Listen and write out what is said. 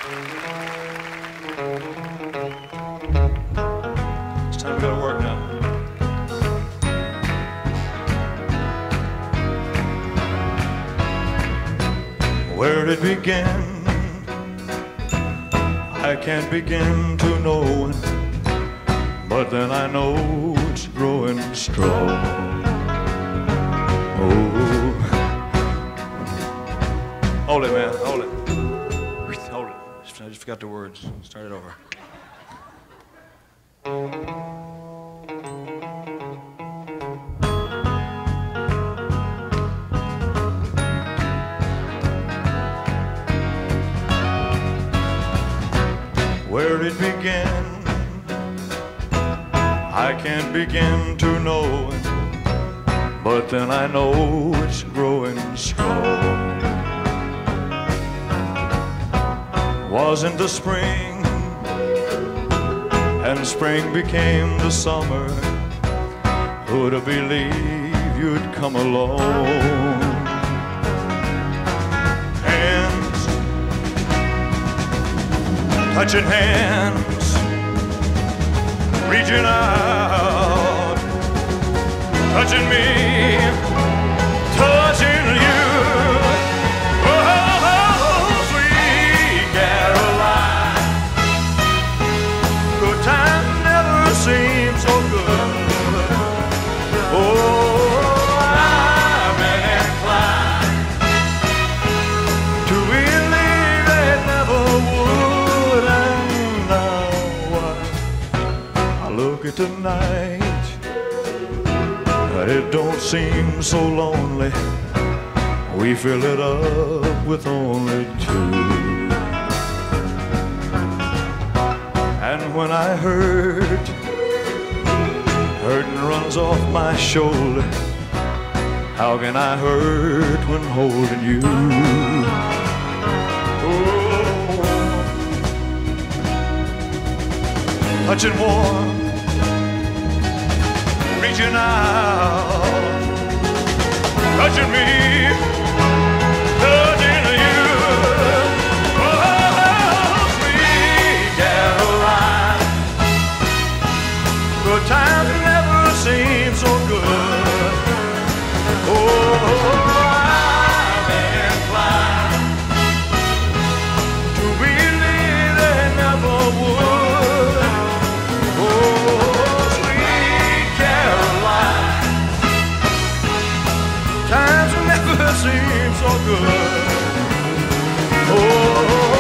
It's time to go to work now. Where it began, I can't begin to know it, but then I know it's growing strong. Oh, hold it, man, hold it. Hold it. I just forgot the words. Start it over. Where it began, I can't begin to know it, but then I know it's growing strong. Wasn't the spring, and spring became the summer. Who'd have believed you'd come along? Hands, touching hands, reaching out, touching me, touching you. Oh, sweet Caroline, good time never seemed so good. Oh, I'm inclined to believe it never would. And now I look at the night, but it don't seem so lonely. We fill it up with only two. And when I hurt, hurting runs off my shoulder. How can I hurt when holding you? Oh, touching warm, reaching out, touching me, touching you. Oh, sweet Caroline, good times never seem so good. Oh, I'm inclined to believe they never would. Oh, sweet Caroline, times never seem so good. Oh,